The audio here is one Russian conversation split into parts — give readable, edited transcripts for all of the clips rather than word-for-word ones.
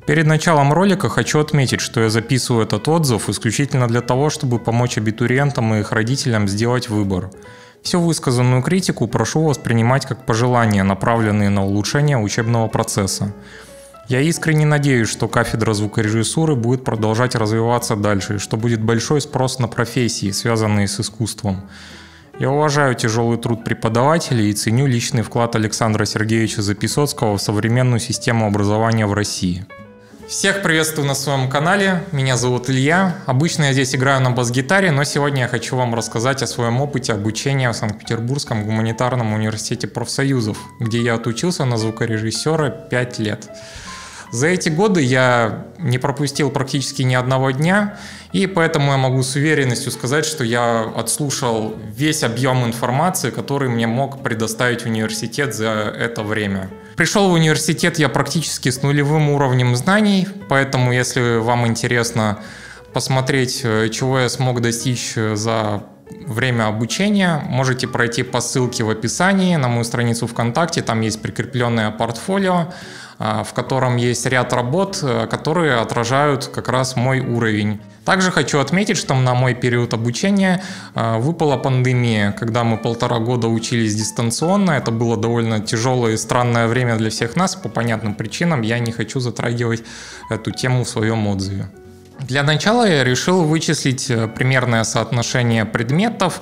Перед началом ролика хочу отметить, что я записываю этот отзыв исключительно для того, чтобы помочь абитуриентам и их родителям сделать выбор. Всю высказанную критику прошу воспринимать как пожелания, направленные на улучшение учебного процесса. Я искренне надеюсь, что кафедра звукорежиссуры будет продолжать развиваться дальше, и что будет большой спрос на профессии, связанные с искусством. Я уважаю тяжелый труд преподавателей и ценю личный вклад Александра Сергеевича Записоцкого в современную систему образования в России. Всех приветствую на своем канале, меня зовут Илья. Обычно я здесь играю на бас-гитаре, но сегодня я хочу вам рассказать о своем опыте обучения в Санкт-Петербургском гуманитарном университете профсоюзов, где я отучился на звукорежиссера 5 лет. За эти годы я не пропустил практически ни одного дня, и поэтому я могу с уверенностью сказать, что я отслушал весь объем информации, который мне мог предоставить университет за это время. Пришел в университет я практически с нулевым уровнем знаний, поэтому если вам интересно посмотреть, чего я смог достичь за время обучения, можете пройти по ссылке в описании на мою страницу ВКонтакте, там есть прикрепленное портфолио, в котором есть ряд работ, которые отражают как раз мой уровень. Также хочу отметить, что на мой период обучения выпала пандемия, когда мы 1,5 года учились дистанционно. Это было довольно тяжелое и странное время для всех нас. По понятным причинам я не хочу затрагивать эту тему в своем отзыве. Для начала я решил вычислить примерное соотношение предметов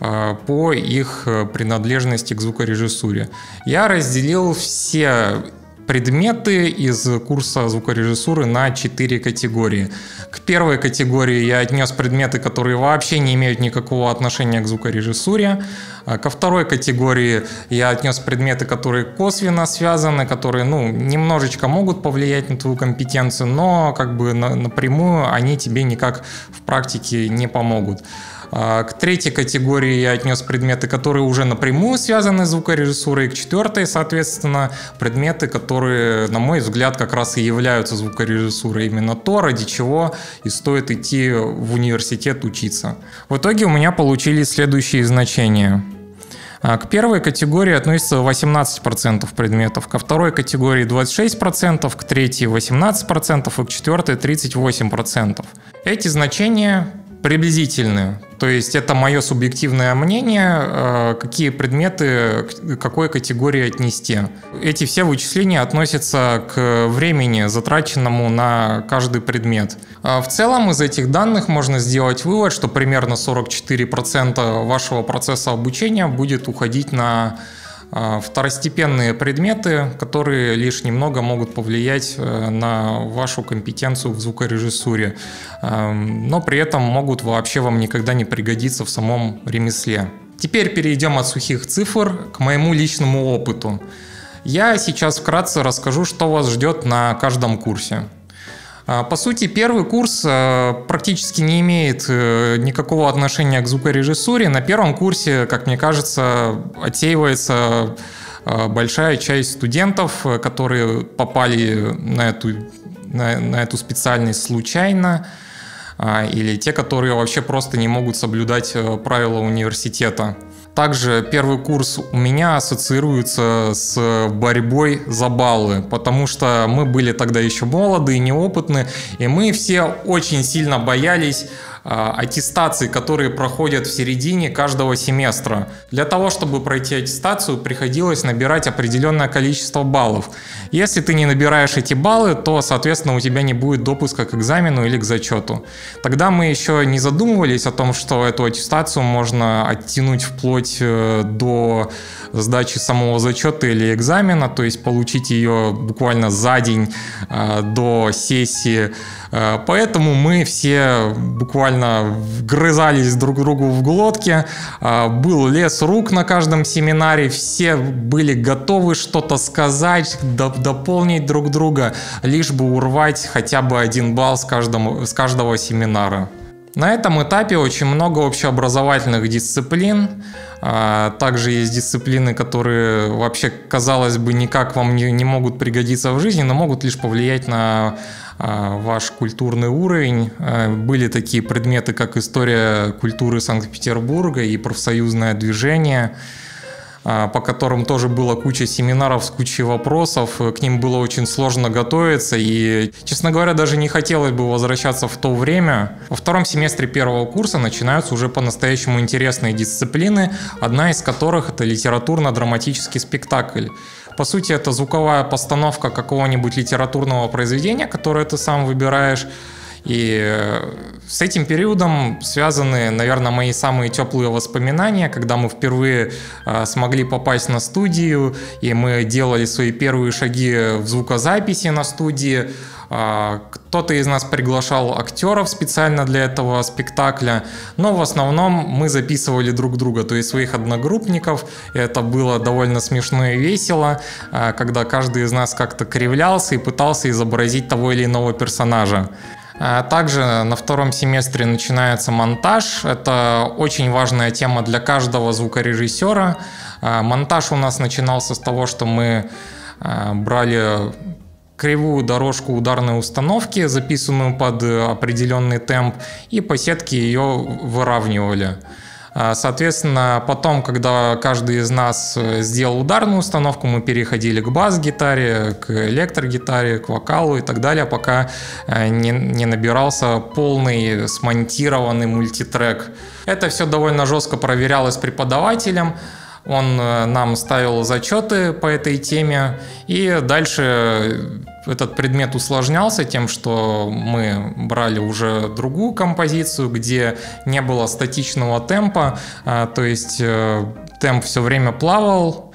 по их принадлежности к звукорежиссуре. Я разделил все предметы из курса звукорежиссуры на 4 категории. К первой категории я отнес предметы, которые вообще не имеют никакого отношения к звукорежиссуре. Ко второй категории я отнес предметы, которые косвенно связаны, которые немножечко могут повлиять на твою компетенцию, но напрямую они тебе никак в практике не помогут. К третьей категории я отнес предметы, которые уже напрямую связаны с звукорежиссурой. И к четвертой, соответственно, предметы, которые, на мой взгляд, как раз и являются звукорежиссурой. Именно то, ради чего и стоит идти в университет учиться. В итоге у меня получились следующие значения. К первой категории относится 18% предметов, ко второй категории 26%, к третьей 18% и к четвертой 38%. Эти значения приблизительные, то есть это мое субъективное мнение, какие предметы к какой категории отнести. Эти все вычисления относятся к времени, затраченному на каждый предмет. В целом из этих данных можно сделать вывод, что примерно 44% вашего процесса обучения будет уходить на второстепенные предметы, которые лишь немного могут повлиять на вашу компетенцию в звукорежиссуре, но при этом могут вообще вам никогда не пригодиться в самом ремесле. Теперь перейдем от сухих цифр к моему личному опыту. Я сейчас вкратце расскажу, что вас ждет на каждом курсе. По сути, первый курс практически не имеет никакого отношения к звукорежиссуре. На первом курсе, как мне кажется, отсеивается большая часть студентов, которые попали на эту специальность случайно, или те, которые вообще просто не могут соблюдать правила университета. Также первый курс у меня ассоциируется с борьбой за баллы, потому что мы были тогда еще молоды и неопытны, и мы все очень сильно боялись аттестаций, которые проходят в середине каждого семестра. Для того, чтобы пройти аттестацию, приходилось набирать определенное количество баллов. Если ты не набираешь эти баллы, то, соответственно, у тебя не будет допуска к экзамену или к зачету. Тогда мы еще не задумывались о том, что эту аттестацию можно оттянуть вплоть до сдачи самого зачета или экзамена, то есть получить ее буквально за день до сессии. Поэтому мы все буквально вгрызались друг другу в глотки. Был лес рук на каждом семинаре, все были готовы что-то сказать, дополнить друг друга, лишь бы урвать хотя бы 1 балл с каждого семинара. На этом этапе очень много общеобразовательных дисциплин. Также есть дисциплины, которые вообще, казалось бы, никак вам не могут пригодиться в жизни, но могут лишь повлиять на ваш культурный уровень. Были такие предметы, как история культуры Санкт-Петербурга и профсоюзное движение. по которым тоже была куча семинаров с кучей вопросов, к ним было очень сложно готовиться, и, честно говоря, даже не хотелось бы возвращаться в то время. Во втором семестре первого курса начинаются уже по-настоящему интересные дисциплины, одна из которых — это литературно-драматический спектакль. По сути, это звуковая постановка какого-нибудь литературного произведения, которое ты сам выбираешь. И с этим периодом связаны, наверное, мои самые теплые воспоминания, когда мы впервые смогли попасть на студию, и мы делали свои первые шаги в звукозаписи на студии. Кто-то из нас приглашал актеров специально для этого спектакля, но в основном мы записывали друг друга, то есть своих одногруппников. И это было довольно смешно и весело, когда каждый из нас как-то кривлялся и пытался изобразить того или иного персонажа. Также на втором семестре начинается монтаж. Это очень важная тема для каждого звукорежиссера. Монтаж у нас начинался с того, что мы брали кривую дорожку ударной установки, записанную под определенный темп, и по сетке ее выравнивали. Соответственно, потом, когда каждый из нас сделал ударную установку, мы переходили к бас-гитаре, к электрогитаре, к вокалу и так далее, пока не набирался полный смонтированный мультитрек. Это все довольно жестко проверялось преподавателем. Он нам ставил зачеты по этой теме, и дальше этот предмет усложнялся тем, что мы брали уже другую композицию, где не было статичного темпа, то есть темп все время плавал,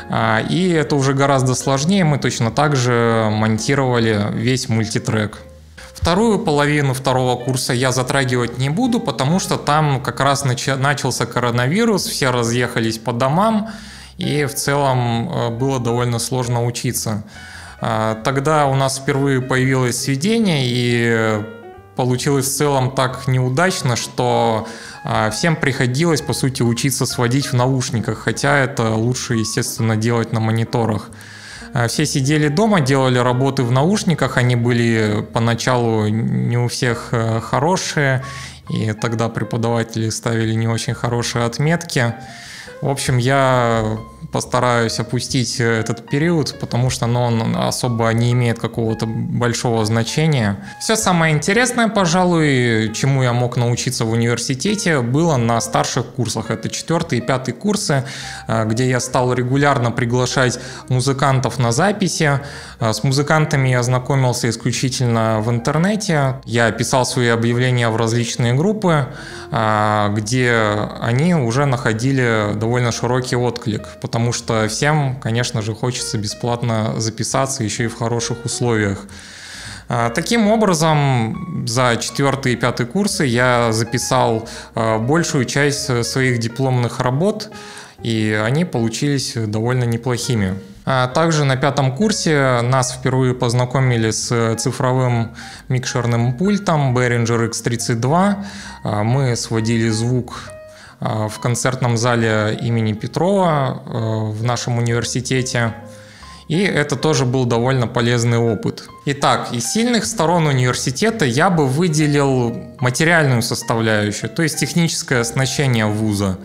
и это уже гораздо сложнее, мы точно так же монтировали весь мультитрек. Вторую половину второго курса я затрагивать не буду, потому что там как раз начался коронавирус, все разъехались по домам, и в целом было довольно сложно учиться. Тогда у нас впервые появилось сведение, и получилось в целом так неудачно, что всем приходилось, по сути, учиться сводить в наушниках, хотя это лучше, естественно, делать на мониторах. Все сидели дома, делали работы в наушниках, они были поначалу не у всех хорошие, и тогда преподаватели ставили не очень хорошие отметки. В общем, я постараюсь опустить этот период, потому что он особо не имеет какого-то большого значения. Все самое интересное, пожалуй, чему я мог научиться в университете, было на старших курсах. Это 4 и 5 курсы, где я стал регулярно приглашать музыкантов на записи. С музыкантами я знакомился исключительно в интернете. Я писал свои объявления в различные группы, где они уже находили довольно широкий отклик, потому что всем, конечно же, хочется бесплатно записаться, еще и в хороших условиях. Таким образом, за 4 и 5 курсы я записал большую часть своих дипломных работ, и они получились довольно неплохими. Также на 5 курсе нас впервые познакомили с цифровым микшерным пультом Behringer X32. Мы сводили звук в концертном зале имени Петрова в нашем университете. И это тоже был довольно полезный опыт. Итак, из сильных сторон университета я бы выделил материальную составляющую, то есть техническое оснащение вуза.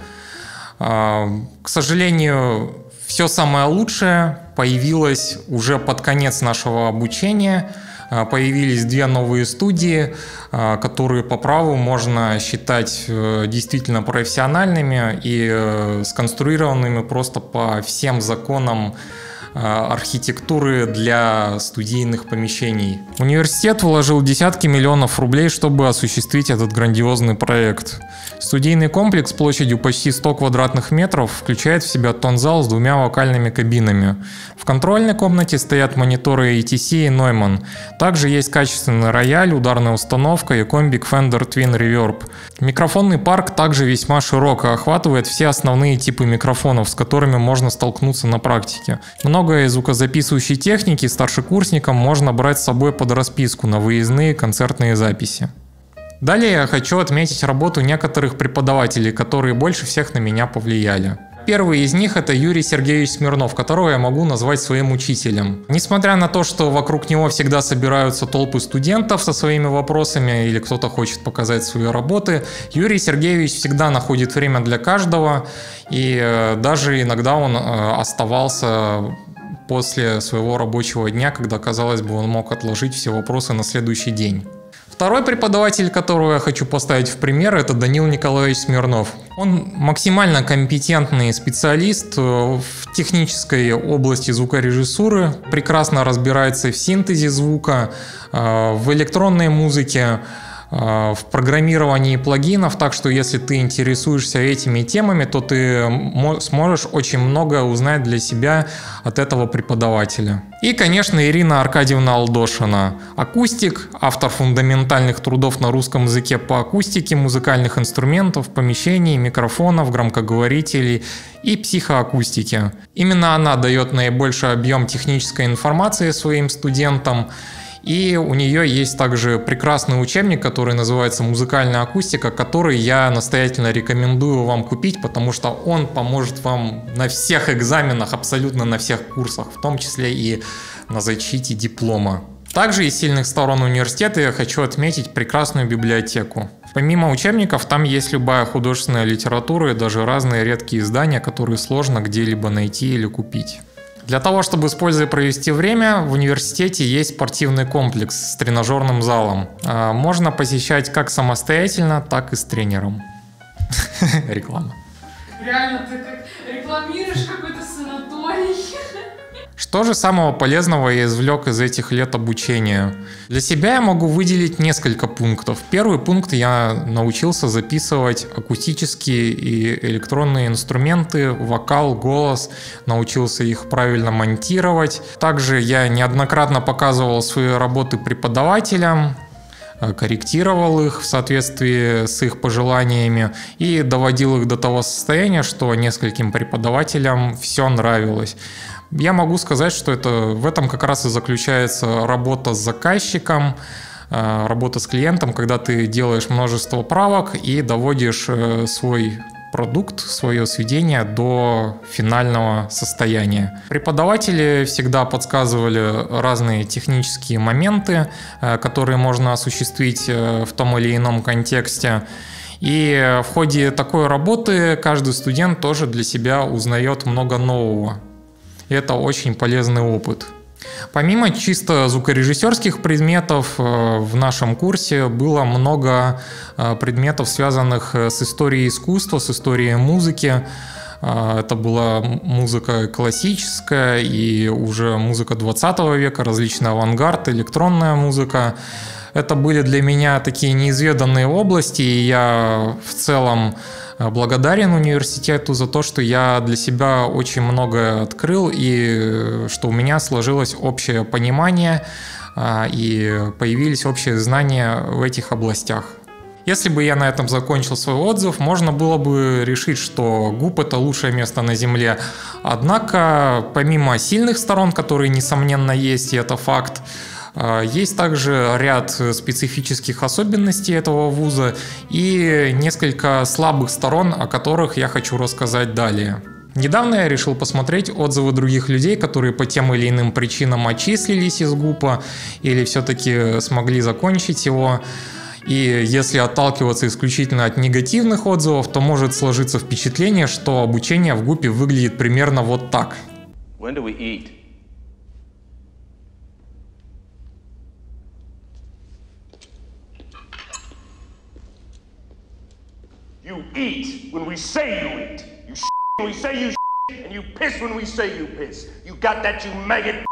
К сожалению, все самое лучшее появилось уже под конец нашего обучения. Появились 2 новые студии, которые по праву можно считать действительно профессиональными и сконструированными просто по всем законам архитектуры для студийных помещений. Университет вложил десятки миллионов рублей, чтобы осуществить этот грандиозный проект. Студийный комплекс площадью почти 100 квадратных метров включает в себя тонзал с 2 вокальными кабинами. В контрольной комнате стоят мониторы ATC и Neumann. Также есть качественный рояль, ударная установка и комбик Fender Twin Reverb. Микрофонный парк также весьма широк и охватывает все основные типы микрофонов, с которыми можно столкнуться на практике. Много из звукозаписывающей техники старшекурсникам можно брать с собой под расписку на выездные концертные записи. Далее я хочу отметить работу некоторых преподавателей, которые больше всех на меня повлияли. Первый из них — это Юрий Сергеевич Смирнов, которого я могу назвать своим учителем. Несмотря на то, что вокруг него всегда собираются толпы студентов со своими вопросами или кто-то хочет показать свои работы, Юрий Сергеевич всегда находит время для каждого, и даже иногда он оставался после своего рабочего дня, когда, казалось бы, он мог отложить все вопросы на следующий день. Второй преподаватель, которого я хочу поставить в пример, это Данил Николаевич Смирнов. Он максимально компетентный специалист в технической области звукорежиссуры, прекрасно разбирается в синтезе звука, в электронной музыке, в программировании плагинов, так что если ты интересуешься этими темами, то ты сможешь очень много узнать для себя от этого преподавателя. И, конечно, Ирина Аркадьевна Алдошина, акустик, автор фундаментальных трудов на русском языке по акустике музыкальных инструментов, помещений, микрофонов, громкоговорителей и психоакустики. Именно она дает наибольший объем технической информации своим студентам. И у нее есть также прекрасный учебник, который называется «Музыкальная акустика», который я настоятельно рекомендую вам купить, потому что он поможет вам на всех экзаменах, абсолютно на всех курсах, в том числе и на защите диплома. Также из сильных сторон университета я хочу отметить прекрасную библиотеку. Помимо учебников, там есть любая художественная литература и даже разные редкие издания, которые сложно где-либо найти или купить. Для того, чтобы с пользой провести время, в университете есть спортивный комплекс с тренажерным залом. Можно посещать как самостоятельно, так и с тренером. Реклама. Реально, ты как рекламируешь какой-то санаторий. Что же самого полезного я извлек из этих лет обучения? Для себя я могу выделить несколько пунктов. Первый пункт: я научился записывать акустические и электронные инструменты, вокал, голос, научился их правильно монтировать. Также я неоднократно показывал свои работы преподавателям, корректировал их в соответствии с их пожеланиями и доводил их до того состояния, что нескольким преподавателям все нравилось. Я могу сказать, что в этом как раз и заключается работа с заказчиком, работа с клиентом, когда ты делаешь множество правок и доводишь свой продукт, свое сведение до финального состояния. Преподаватели всегда подсказывали разные технические моменты, которые можно осуществить в том или ином контексте. И в ходе такой работы каждый студент тоже для себя узнает много нового. Это очень полезный опыт. Помимо чисто звукорежиссерских предметов, в нашем курсе было много предметов, связанных с историей искусства, с историей музыки. Это была музыка классическая и уже музыка 20 века, различный авангард, электронная музыка. Это были для меня такие неизведанные области, и я в целом благодарен университету за то, что я для себя очень многое открыл и что у меня сложилось общее понимание и появились общие знания в этих областях. Если бы я на этом закончил свой отзыв, можно было бы решить, что ГУП — это лучшее место на Земле. Однако, помимо сильных сторон, которые, несомненно, есть, и это факт, есть также ряд специфических особенностей этого вуза и несколько слабых сторон, о которых я хочу рассказать далее. Недавно я решил посмотреть отзывы других людей, которые по тем или иным причинам отчислились из ГУПа или все-таки смогли закончить его. И если отталкиваться исключительно от негативных отзывов, то может сложиться впечатление, что обучение в ГУПе выглядит примерно вот так. When do we eat? You eat when we say you eat. You shit when we say you shit, and you piss when we say you piss. You got that, you maggot?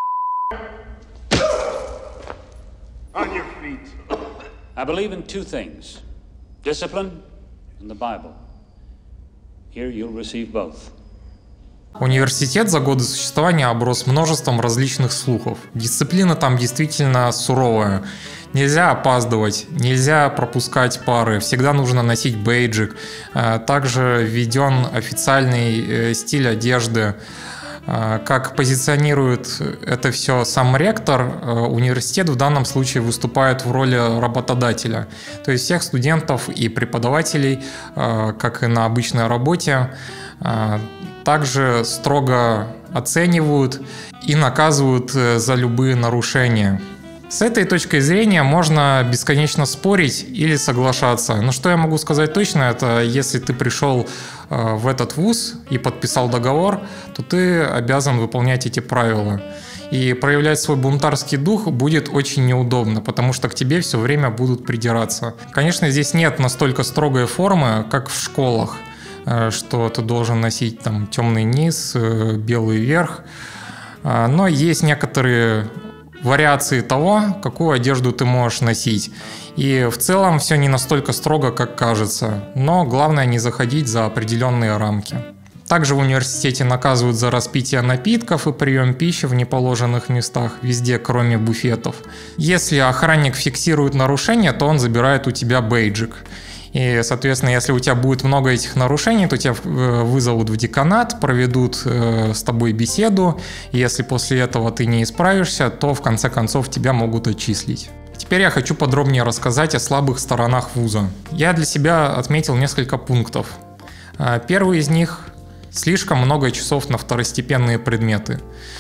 On your feet. I believe in two things: discipline and the Bible. Here you'll receive both. Университет за годы существования оброс множеством различных слухов. Дисциплина там действительно суровая. Нельзя опаздывать, нельзя пропускать пары, всегда нужно носить бейджик. Также введен официальный стиль одежды. Как позиционирует это все сам ректор, университет в данном случае выступает в роли работодателя. То есть всех студентов и преподавателей, как и на обычной работе, также строго оценивают и наказывают за любые нарушения. С этой точки зрения можно бесконечно спорить или соглашаться. Но что я могу сказать точно, это если ты пришел в этот вуз и подписал договор, то ты обязан выполнять эти правила. И проявлять свой бунтарский дух будет очень неудобно, потому что к тебе все время будут придираться. Конечно, здесь нет настолько строгой формы, как в школах, что ты должен носить там темный низ, белый верх. Но есть некоторые вариации того, какую одежду ты можешь носить. И в целом все не настолько строго, как кажется. Но главное не заходить за определенные рамки. Также в университете наказывают за распитие напитков и прием пищи в неположенных местах, везде, кроме буфетов. Если охранник фиксирует нарушение, то он забирает у тебя бейджик. И, соответственно, если у тебя будет много этих нарушений, то тебя вызовут в деканат, проведут с тобой беседу. И если после этого ты не исправишься, то в конце концов тебя могут отчислить. Теперь я хочу подробнее рассказать о слабых сторонах вуза. Я для себя отметил несколько пунктов. Первый из них – слишком много часов на второстепенные предметы.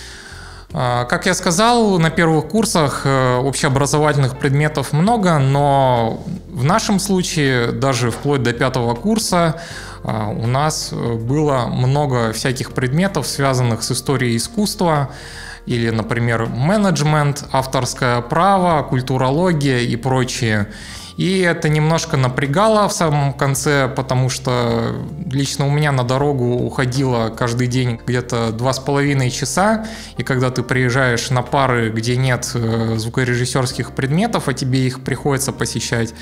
Как я сказал, на первых курсах общеобразовательных предметов много, но в нашем случае, даже вплоть до 5 курса, у нас было много всяких предметов, связанных с историей искусства, или, например, менеджмент, авторское право, культурология и прочее. И это немножко напрягало в самом конце, потому что лично у меня на дорогу уходило каждый день где-то 2,5 часа, и когда ты приезжаешь на пары, где нет звукорежиссерских предметов, а тебе их приходится посещать,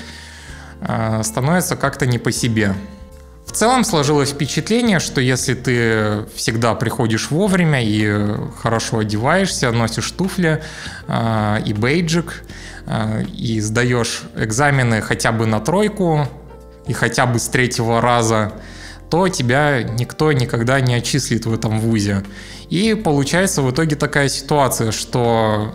становится как-то не по себе. В целом сложилось впечатление, что если ты всегда приходишь вовремя и хорошо одеваешься, носишь туфли и бейджик, и сдаешь экзамены хотя бы на 3 и хотя бы с 3-го раза, то тебя никто никогда не отчислит в этом вузе. И получается в итоге такая ситуация, что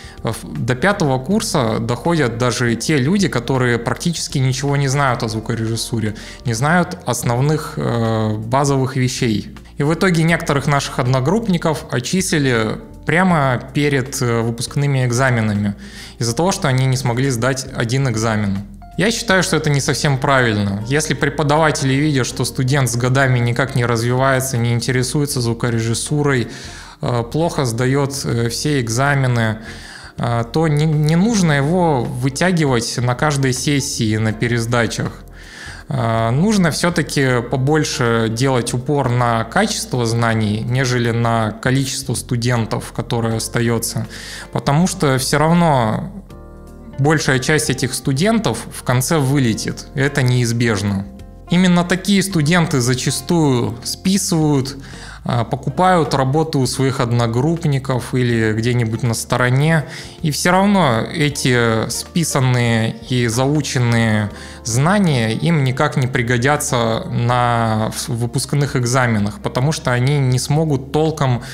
до 5-го курса доходят даже те люди, которые практически ничего не знают о звукорежиссуре, не знают основных базовых вещей. И в итоге некоторых наших одногруппников отчислили прямо перед выпускными экзаменами из-за того, что они не смогли сдать один экзамен. Я считаю, что это не совсем правильно. Если преподаватели видят, что студент с годами никак не развивается, не интересуется звукорежиссурой, плохо сдает все экзамены, то не нужно его вытягивать на каждой сессии, на пересдачах. Нужно все-таки побольше делать упор на качество знаний, нежели на количество студентов, которое остается. Потому что все равно большая часть этих студентов в конце вылетит. Это неизбежно. Именно такие студенты зачастую списывают, покупают работу у своих одногруппников или где-нибудь на стороне. И все равно эти списанные и заученные знания им никак не пригодятся на выпускных экзаменах, потому что они не смогут толком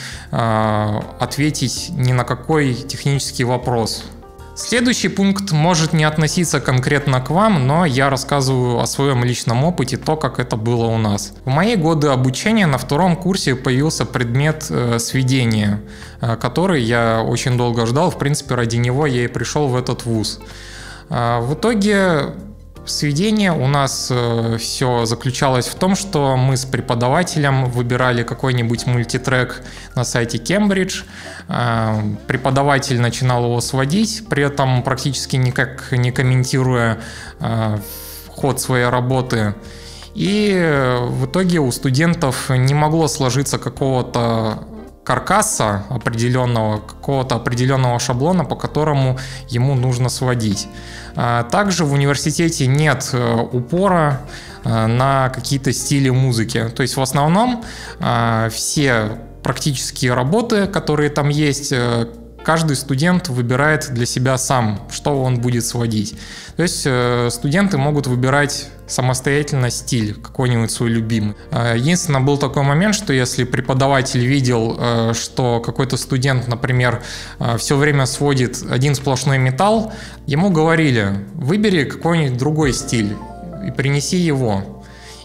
ответить ни на какой технический вопрос. Следующий пункт может не относиться конкретно к вам, но я рассказываю о своем личном опыте, то, как это было у нас. В мои годы обучения на 2-м курсе появился предмет сведения, который я очень долго ждал. В принципе, ради него я и пришел в этот вуз. В итоге сведение у нас все заключалось в том, что мы с преподавателем выбирали какой-нибудь мультитрек на сайте Cambridge. Преподаватель начинал его сводить, при этом практически никак не комментируя ход своей работы. И в итоге у студентов не могло сложиться какого-то каркаса определенного, какого-то определенного шаблона, по которому ему нужно сводить. Также в университете нет упора на какие-то стили музыки. То есть в основном все практические работы, которые там есть, каждый студент выбирает для себя сам, что он будет сводить. То есть студенты могут выбирать самостоятельно стиль, какой-нибудь свой любимый. Единственное, был такой момент, что если преподаватель видел, что какой-то студент, например, все время сводит один сплошной металл, ему говорили: выбери какой-нибудь другой стиль и принеси его.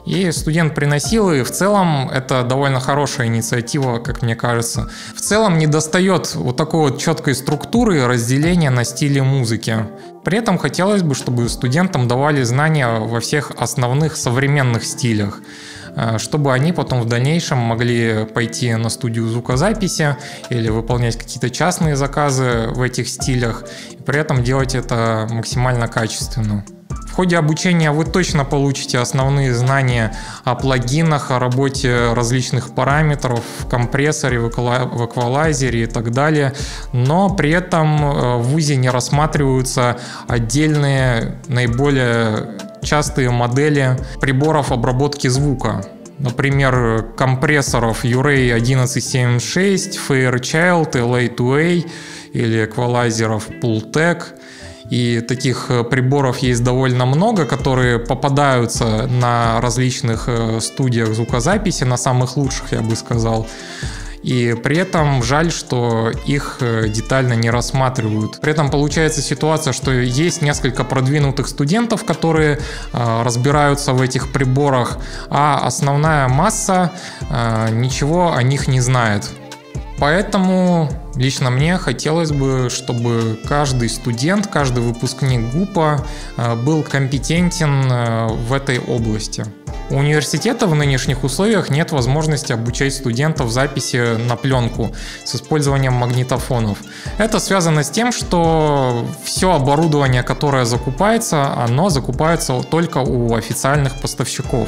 И студент приносил, и в целом это довольно хорошая инициатива, как мне кажется. В целом недостает вот такой вот четкой структуры и разделения на стили музыки. При этом хотелось бы, чтобы студентам давали знания во всех основных современных стилях, чтобы они потом в дальнейшем могли пойти на студию звукозаписи или выполнять какие-то частные заказы в этих стилях, и при этом делать это максимально качественно. В ходе обучения вы точно получите основные знания о плагинах, о работе различных параметров в компрессоре, в эквалайзере и так далее, но при этом в ВУЗе не рассматриваются отдельные наиболее частые модели приборов обработки звука. Например, компрессоров Uray 1176, Fairchild, LA2A или эквалайзеров Pultec. И таких приборов есть довольно много, которые попадаются на различных студиях звукозаписи, на самых лучших, я бы сказал. И при этом жаль, что их детально не рассматривают. При этом получается ситуация, что есть несколько продвинутых студентов, которые разбираются в этих приборах, а основная масса ничего о них не знает. Поэтому лично мне хотелось бы, чтобы каждый студент, каждый выпускник ГУПа был компетентен в этой области. У университета в нынешних условиях нет возможности обучать студентов записи на пленку с использованием магнитофонов. Это связано с тем, что все оборудование, которое закупается, оно закупается только у официальных поставщиков.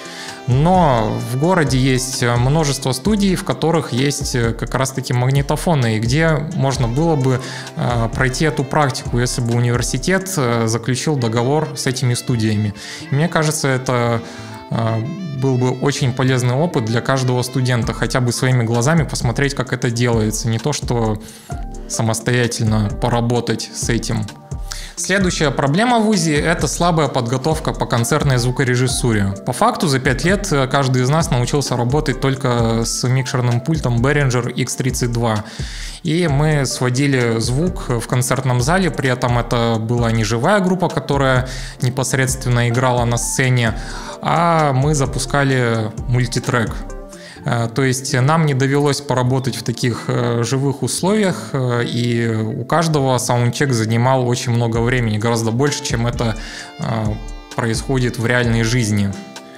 Но в городе есть множество студий, в которых есть как раз-таки магнитофоны, и где можно было бы пройти эту практику, если бы университет заключил договор с этими студиями. И мне кажется, это был бы очень полезный опыт для каждого студента, хотя бы своими глазами посмотреть, как это делается, не то что самостоятельно поработать с этим. Следующая проблема в ВУЗе – это слабая подготовка по концертной звукорежиссуре. По факту за 5 лет каждый из нас научился работать только с микшерным пультом Behringer X32. И мы сводили звук в концертном зале, при этом это была не живая группа, которая непосредственно играла на сцене, а мы запускали мультитрек. То есть нам не довелось поработать в таких живых условиях, и у каждого саундчек занимал очень много времени, гораздо больше, чем это происходит в реальной жизни.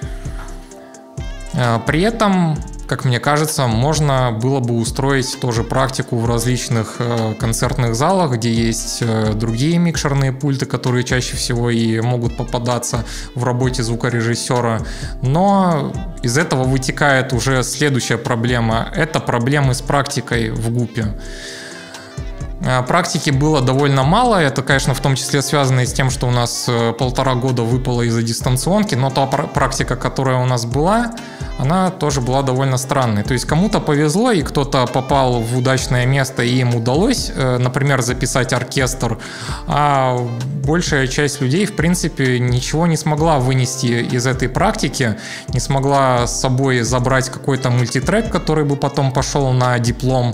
При этом, как мне кажется, можно было бы устроить тоже практику в различных концертных залах, где есть другие микшерные пульты, которые чаще всего и могут попадаться в работе звукорежиссера. Но из этого вытекает уже следующая проблема. Это проблемы с практикой в ГУПе. Практики было довольно мало, это, конечно, в том числе связано и с тем, что у нас 1,5 года выпало из-за дистанционки, но та практика, которая у нас была, она тоже была довольно странной. То есть кому-то повезло, и кто-то попал в удачное место, и им удалось, например, записать оркестр, а большая часть людей, в принципе, ничего не смогла вынести из этой практики, не смогла с собой забрать какой-то мультитрек, который бы потом пошел на диплом,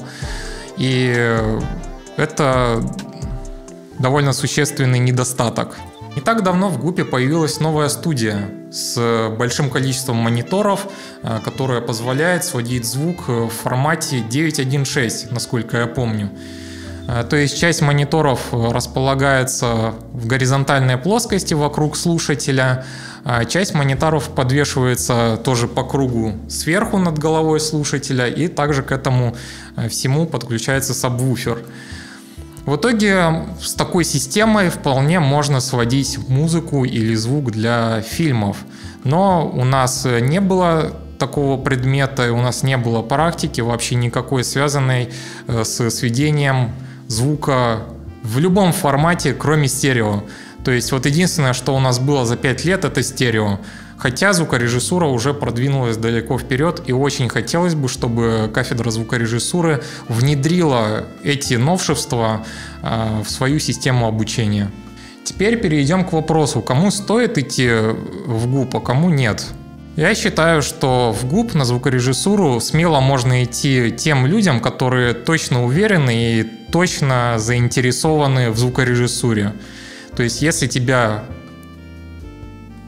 и это довольно существенный недостаток. Не так давно в ГУПе появилась новая студия с большим количеством мониторов, которая позволяет сводить звук в формате 9.1.6, насколько я помню. То есть часть мониторов располагается в горизонтальной плоскости вокруг слушателя, а часть мониторов подвешивается тоже по кругу сверху над головой слушателя, и также к этому всему подключается сабвуфер. В итоге с такой системой вполне можно сводить музыку или звук для фильмов. Но у нас не было такого предмета, у нас не было практики вообще никакой, связанной с сведением звука в любом формате, кроме стерео. То есть вот единственное, что у нас было за 5 лет, это стерео. Хотя звукорежиссура уже продвинулась далеко вперед, и очень хотелось бы, чтобы кафедра звукорежиссуры внедрила эти новшества в свою систему обучения. Теперь перейдем к вопросу, кому стоит идти в ГУП, а кому нет. Я считаю, что в ГУП на звукорежиссуру смело можно идти тем людям, которые точно уверены и точно заинтересованы в звукорежиссуре. То есть если тебя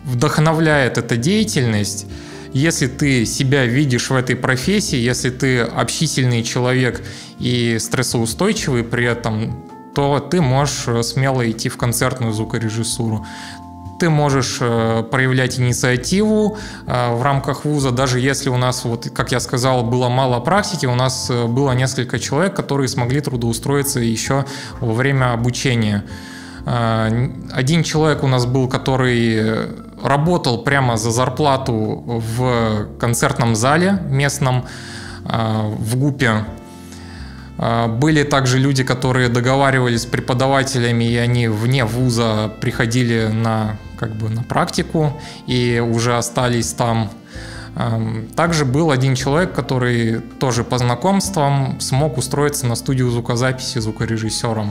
вдохновляет эта деятельность, если ты себя видишь в этой профессии, если ты общительный человек и стрессоустойчивый при этом, то ты можешь смело идти в концертную звукорежиссуру. Ты можешь проявлять инициативу в рамках вуза, даже если у нас, вот, как я сказал, было мало практики, у нас было несколько человек, которые смогли трудоустроиться еще во время обучения. Один человек у нас был, который работал прямо за зарплату в концертном зале местном, в ГУПе. Были также люди, которые договаривались с преподавателями, и они вне вуза приходили на практику и уже остались там. Также был один человек, который тоже по знакомствам смог устроиться на студию звукозаписи звукорежиссером.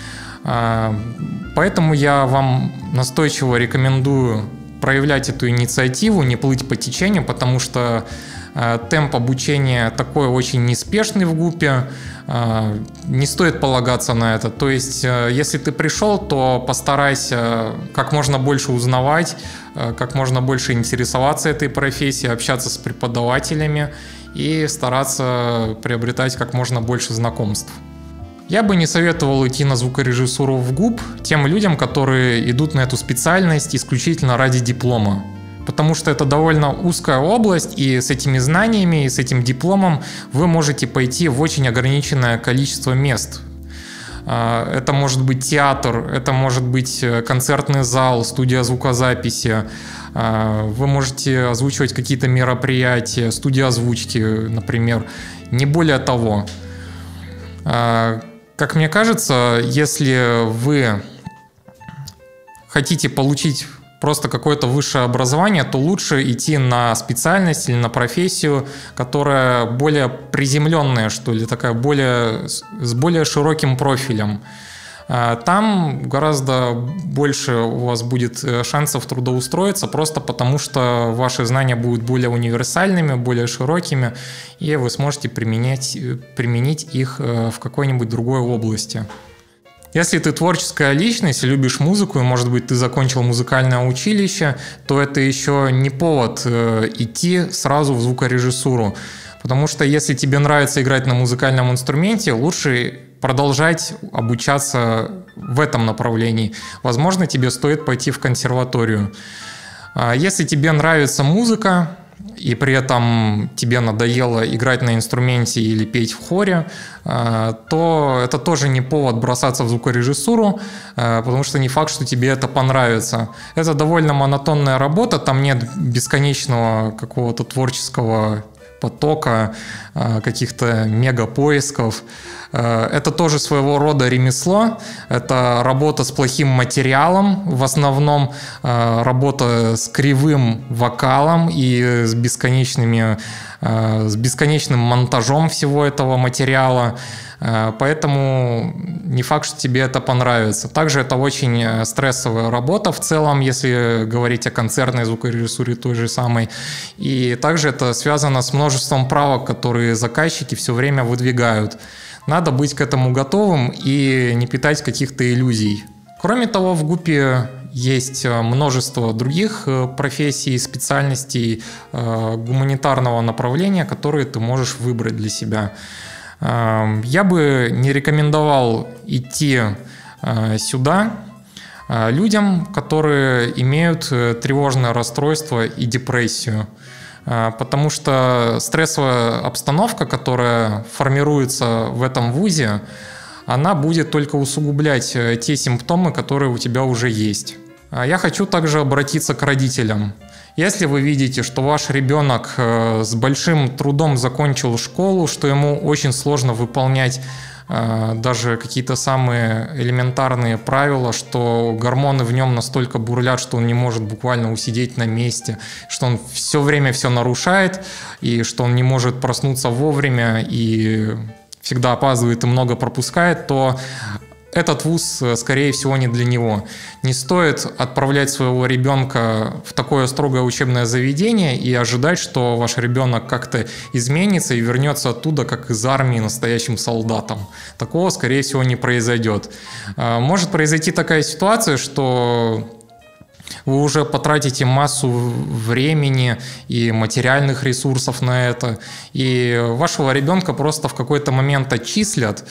Поэтому я вам настойчиво рекомендую проявлять эту инициативу, не плыть по течению, потому что темп обучения такой очень неспешный в ГУПе, не стоит полагаться на это. То есть, если ты пришел, то постарайся как можно больше узнавать, как можно больше интересоваться этой профессией, общаться с преподавателями и стараться приобретать как можно больше знакомств. Я бы не советовал идти на звукорежиссуру в ГУП тем людям, которые идут на эту специальность исключительно ради диплома. Потому что это довольно узкая область, и с этими знаниями, и с этим дипломом вы можете пойти в очень ограниченное количество мест. Это может быть театр, это может быть концертный зал, студия звукозаписи. Вы можете озвучивать какие-то мероприятия, студия озвучки, например. Не более того. Как мне кажется, если вы хотите получить просто какое-то высшее образование, то лучше идти на специальность или на профессию, которая более приземленная, что ли, такая с более широким профилем. Там гораздо больше у вас будет шансов трудоустроиться, просто потому что ваши знания будут более универсальными, более широкими, и вы сможете применить их в какой-нибудь другой области. Если ты творческая личность, любишь музыку, и, может быть, ты закончил музыкальное училище, то это еще не повод идти сразу в звукорежиссуру. Потому что если тебе нравится играть на музыкальном инструменте, лучше продолжать обучаться в этом направлении. Возможно, тебе стоит пойти в консерваторию. Если тебе нравится музыка, и при этом тебе надоело играть на инструменте или петь в хоре, то это тоже не повод бросаться в звукорежиссуру, потому что не факт, что тебе это понравится. Это довольно монотонная работа, там нет бесконечного какого-то творческого потока, каких-то мегапоисков. Это тоже своего рода ремесло, это работа с плохим материалом, в основном работа с кривым вокалом и с бесконечным монтажом всего этого материала. Поэтому не факт, что тебе это понравится. Также это очень стрессовая работа в целом, если говорить о концертной звукорежиссуре той же самой. И также это связано с множеством правок, которые заказчики все время выдвигают. Надо быть к этому готовым и не питать каких-то иллюзий. Кроме того, в ГУПе есть множество других профессий, специальностей гуманитарного направления, которые ты можешь выбрать для себя. Я бы не рекомендовал идти сюда людям, которые имеют тревожное расстройство и депрессию. Потому что стрессовая обстановка, которая формируется в этом вузе, она будет только усугублять те симптомы, которые у тебя уже есть. Я хочу также обратиться к родителям. Если вы видите, что ваш ребенок с большим трудом закончил школу, что ему очень сложно выполнять даже какие-то самые элементарные правила, что гормоны в нем настолько бурлят, что он не может буквально усидеть на месте, что он все время все нарушает, и что он не может проснуться вовремя и всегда опаздывает и много пропускает, то этот вуз, скорее всего, не для него. Не стоит отправлять своего ребенка в такое строгое учебное заведение и ожидать, что ваш ребенок как-то изменится и вернется оттуда, как из армии, настоящим солдатом. Такого, скорее всего, не произойдет. Может произойти такая ситуация, что Вы уже потратите массу времени и материальных ресурсов на это, и вашего ребенка просто в какой-то момент отчислят,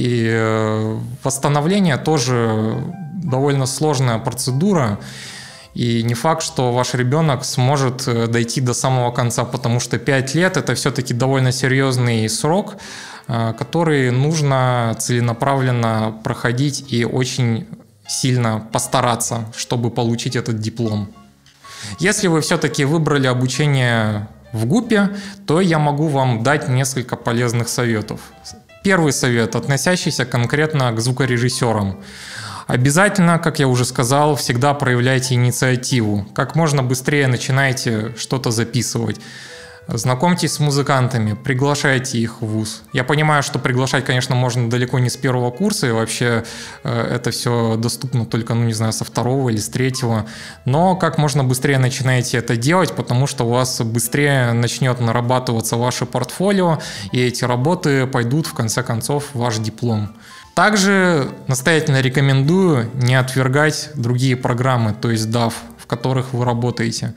и восстановление тоже довольно сложная процедура, и не факт, что ваш ребенок сможет дойти до самого конца, потому что 5 лет – это все-таки довольно серьезный срок, который нужно целенаправленно проходить и очень сильно постараться, чтобы получить этот диплом. Если вы все-таки выбрали обучение в ГУПе, то я могу вам дать несколько полезных советов. Первый совет, относящийся конкретно к звукорежиссерам. Обязательно, как я уже сказал, всегда проявляйте инициативу. Как можно быстрее начинайте что-то записывать. Знакомьтесь с музыкантами, приглашайте их в вуз. Я понимаю, что приглашать, конечно, можно далеко не с первого курса, и вообще это все доступно только, ну не знаю, со второго или с третьего. Но как можно быстрее начинайте это делать, потому что у вас быстрее начнет нарабатываться ваше портфолио, и эти работы пойдут в конце концов в ваш диплом. Также настоятельно рекомендую не отвергать другие программы, то есть DAW, в которых вы работаете.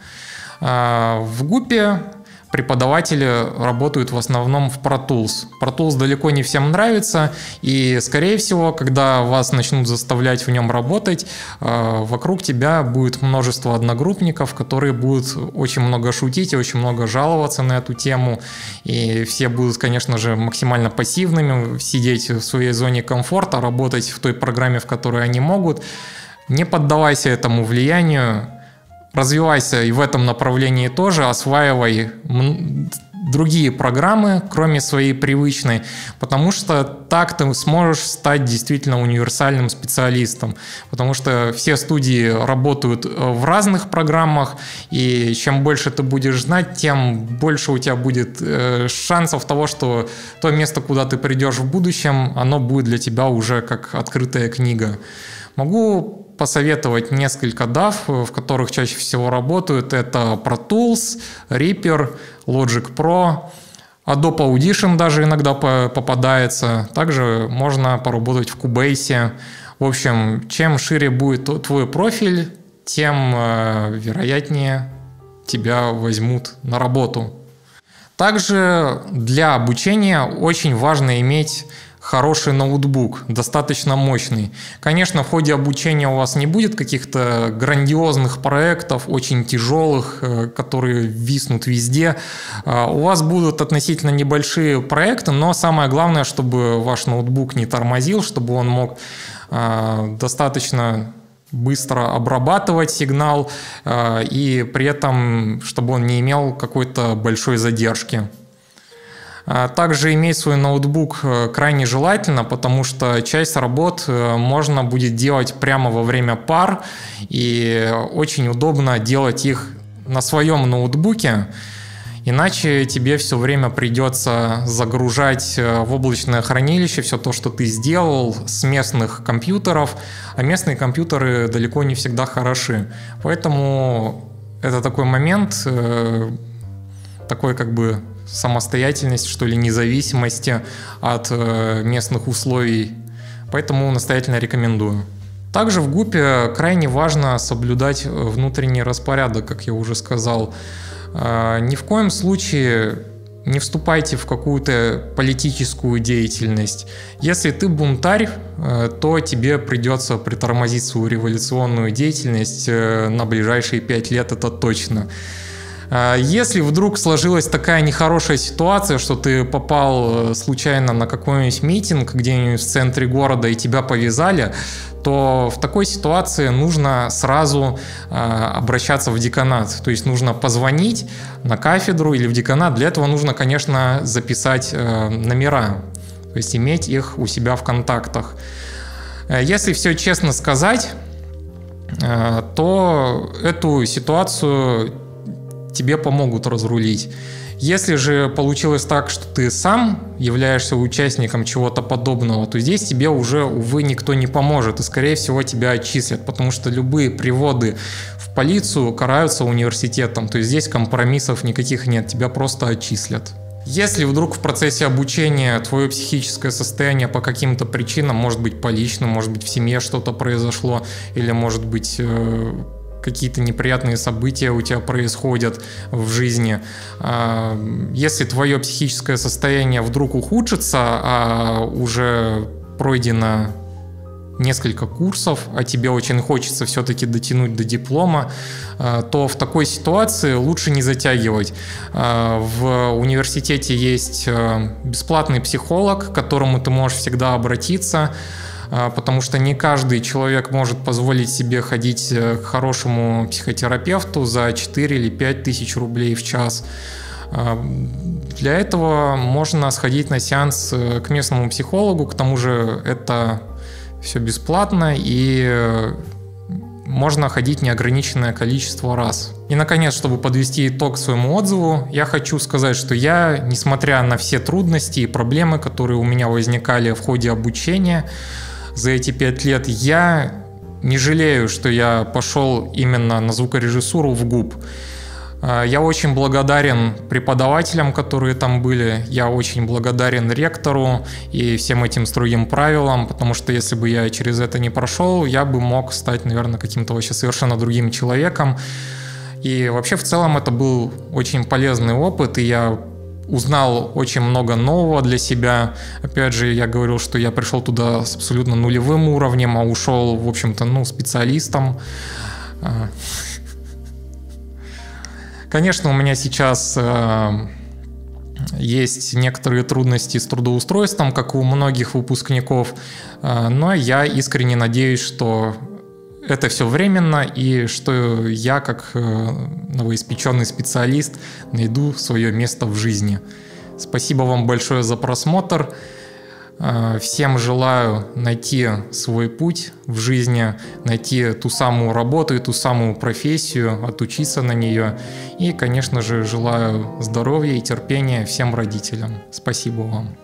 В ГУПе преподаватели работают в основном в Pro Tools. Pro Tools далеко не всем нравится, и, скорее всего, когда вас начнут заставлять в нем работать, вокруг тебя будет множество одногруппников, которые будут очень много шутить и очень много жаловаться на эту тему, и все будут, конечно же, максимально пассивными, сидеть в своей зоне комфорта, работать в той программе, в которой они могут. Не поддавайся этому влиянию. Развивайся и в этом направлении тоже, осваивай другие программы, кроме своей привычной, потому что так ты сможешь стать действительно универсальным специалистом, потому что все студии работают в разных программах, и чем больше ты будешь знать, тем больше у тебя будет шансов того, что то место, куда ты придешь в будущем, оно будет для тебя уже как открытая книга. Могу посоветовать несколько DAW, в которых чаще всего работают. Это Pro Tools, Reaper, Logic Pro, Adobe Audition даже иногда попадается. Также можно поработать в Cubase. В общем, чем шире будет твой профиль, тем вероятнее тебя возьмут на работу. Также для обучения очень важно иметь хороший ноутбук, достаточно мощный. Конечно, в ходе обучения у вас не будет каких-то грандиозных проектов, очень тяжелых, которые виснут везде. У вас будут относительно небольшие проекты, но самое главное, чтобы ваш ноутбук не тормозил, чтобы он мог достаточно быстро обрабатывать сигнал и при этом, чтобы он не имел какой-то большой задержки. Также иметь свой ноутбук крайне желательно, потому что часть работ можно будет делать прямо во время пар, и очень удобно делать их на своем ноутбуке, иначе тебе все время придется загружать в облачное хранилище все то, что ты сделал с местных компьютеров, а местные компьютеры далеко не всегда хороши. Поэтому это такой момент, такой как бы самостоятельность, что ли, независимости от местных условий. Поэтому настоятельно рекомендую. Также в ГУПе крайне важно соблюдать внутренний распорядок, как я уже сказал. Ни в коем случае не вступайте в какую-то политическую деятельность. Если ты бунтарь, то тебе придется притормозить свою революционную деятельность на ближайшие 5 лет, это точно. Если вдруг сложилась такая нехорошая ситуация, что ты попал случайно на какой-нибудь митинг где-нибудь в центре города и тебя повязали, то в такой ситуации нужно сразу обращаться в деканат. То есть нужно позвонить на кафедру или в деканат. Для этого нужно, конечно, записать номера, то есть иметь их у себя в контактах. Если все честно сказать, то эту ситуацию тебе помогут разрулить. Если же получилось так, что ты сам являешься участником чего-то подобного, то здесь тебе уже, увы, никто не поможет, и, скорее всего, тебя отчислят, потому что любые приводы в полицию караются университетом, то есть здесь компромиссов никаких нет, тебя просто отчислят. Если вдруг в процессе обучения твое психическое состояние по каким-то причинам, может быть по личным, может быть в семье что-то произошло, или может быть какие-то неприятные события у тебя происходят в жизни. Если твое психическое состояние вдруг ухудшится, а уже пройдено несколько курсов, а тебе очень хочется все-таки дотянуть до диплома, то в такой ситуации лучше не затягивать. В университете есть бесплатный психолог, к которому ты можешь всегда обратиться, потому что не каждый человек может позволить себе ходить к хорошему психотерапевту за 4 или 5 тысяч рублей в час. Для этого можно сходить на сеанс к местному психологу, к тому же это все бесплатно и можно ходить неограниченное количество раз. И, наконец, чтобы подвести итог своему отзыву, я хочу сказать, что я, несмотря на все трудности и проблемы, которые у меня возникали в ходе обучения за эти 5 лет, я не жалею, что я пошел именно на звукорежиссуру в ГУП. Я очень благодарен преподавателям, которые там были, я очень благодарен ректору и всем этим строгим правилам, потому что если бы я через это не прошел, я бы мог стать, наверное, каким-то вообще совершенно другим человеком. И вообще в целом это был очень полезный опыт, и я узнал очень много нового для себя. Опять же, я говорил, что я пришел туда с абсолютно нулевым уровнем, а ушел, в общем-то, специалистом. Конечно, у меня сейчас есть некоторые трудности с трудоустройством, как у многих выпускников, но я искренне надеюсь, что это все временно и что я, как новоиспеченный специалист, найду свое место в жизни. Спасибо вам большое за просмотр. Всем желаю найти свой путь в жизни, найти ту самую работу и ту самую профессию, отучиться на нее. И, конечно же, желаю здоровья и терпения всем родителям. Спасибо вам.